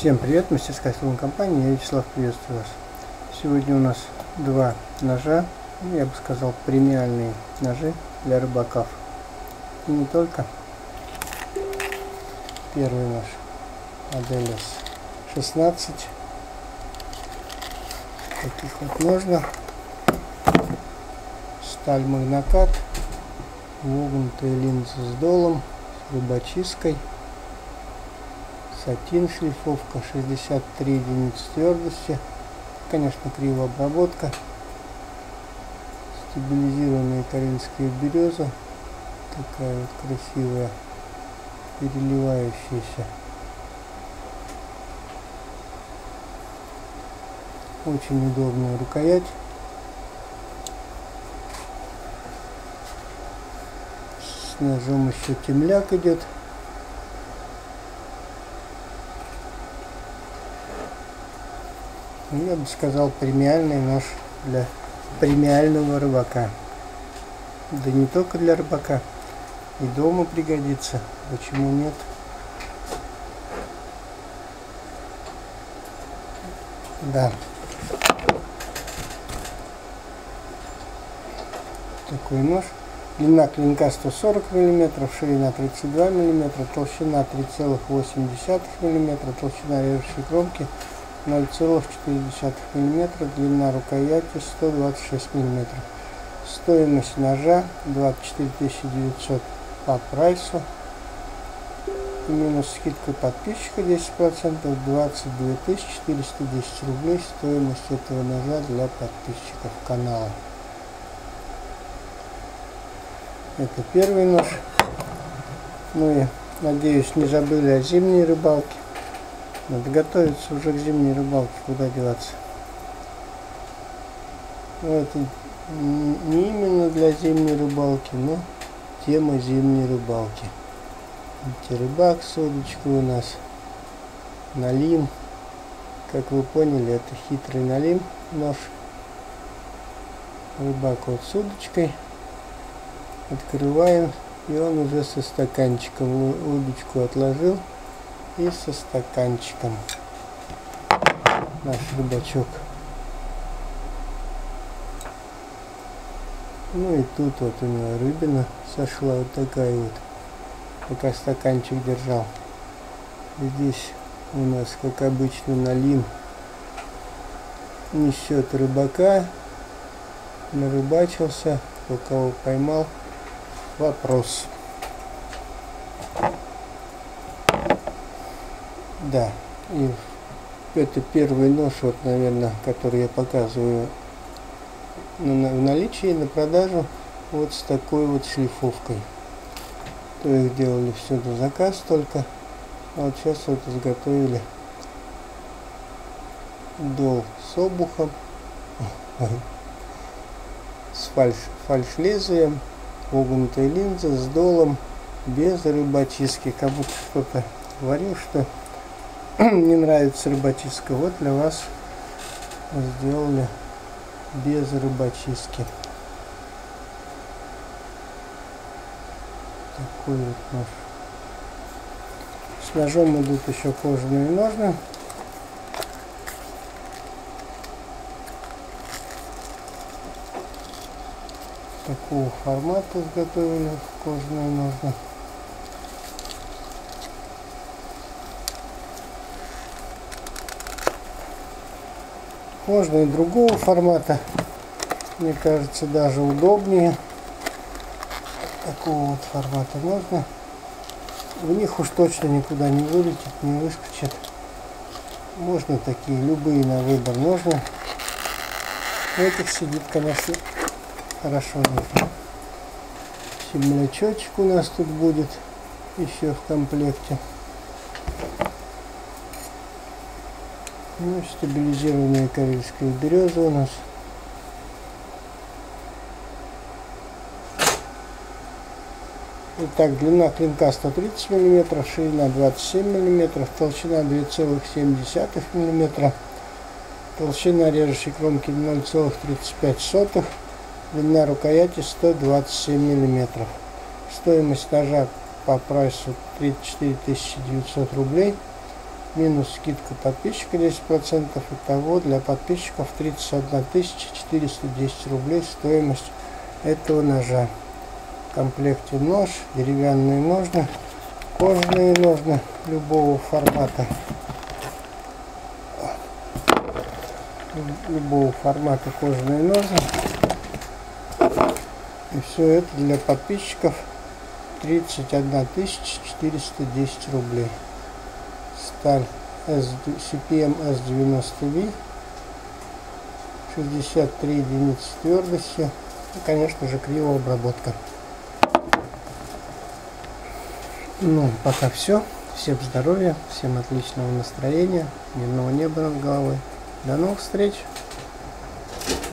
Всем привет, мастерская салон компании, я Вячеслав, приветствую вас. Сегодня у нас два ножа, я бы сказал, премиальные ножи для рыбаков. И не только. Первый нож модель S16. Таких вот можно. Сталь магнокат, вогнутая линза с долом, с рыбочисткой. Сатин шлифовка, 63 единицы твердости, конечно, кривообработка, стабилизированная карельская береза, такая вот красивая, переливающаяся, очень удобная рукоять, с ножом еще темляк идет. Я бы сказал, премиальный нож для премиального рыбака. Да не только для рыбака, и дома пригодится. Почему нет? Да. Такой нож. Длина клинка 140 мм, ширина 32 мм, толщина 3,8 мм, толщина режущей кромки 0,4 мм, длина рукояти 126 мм. Стоимость ножа 24 900 по прайсу. И минус скидка подписчика 10%, 22 410 рублей стоимость этого ножа для подписчиков канала. Это первый нож. Ну и надеюсь, не забыли о зимней рыбалке. Надо готовиться уже к зимней рыбалке, куда деваться. Ну, это не именно для зимней рыбалки, но тема зимней рыбалки. Видите, рыбак с удочкой у нас, налим. Как вы поняли, это хитрый налим нож. Рыбак вот с удочкой. Открываем, и он уже со стаканчиком. Удочку отложил. И со стаканчиком наш рыбачок. Ну и тут вот у него рыбина сошла, вот такая вот, пока стаканчик держал. Здесь у нас, как обычно, налим несет рыбака, нарыбачился, кто кого поймал, вопрос. Да, и это первый нож, вот, наверное, который я показываю в наличии, на продажу, вот с такой вот шлифовкой. То их делали все на заказ только, а вот сейчас вот изготовили дол с обухом, с фальш-лезвием, вогнутая линза с долом, без рыбочистки, как будто кто-то говорил, что не нравится рыбочистка. Вот для вас сделали без рыбочистки. Такой вот нож. С ножом идут еще кожаные ножны. Такого формата изготовили кожаные ножны. Можно и другого формата, мне кажется, даже удобнее. Такого вот формата можно. В них уж точно никуда не вылетит, не выскочит. Можно такие, любые на выбор ножны. Этих сидит, конечно, хорошо. Темлячочек у нас тут будет еще в комплекте. Ну, стабилизированная карельская береза у нас. Итак, длина клинка 130 мм, ширина 27 мм, толщина 2,7 мм, толщина режущей кромки 0,35, длина рукояти 127 мм. Стоимость ножа по прайсу 34 900 рублей. минус скидка подписчика 10%. Итого для подписчиков 31 410 рублей стоимость этого ножа. В комплекте нож, деревянные ножны, кожаные ножны любого формата. Любого формата кожаные ножны. И все это для подписчиков 31 410 рублей. Сталь CPM S90V, 63 единицы твердости и, конечно же, кривообработка. Ну, пока все. Всем здоровья, всем отличного настроения, мирного неба над головой. До новых встреч!